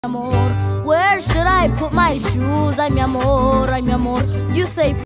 amor. Where should I put my shoes? Ay, mi amor, you say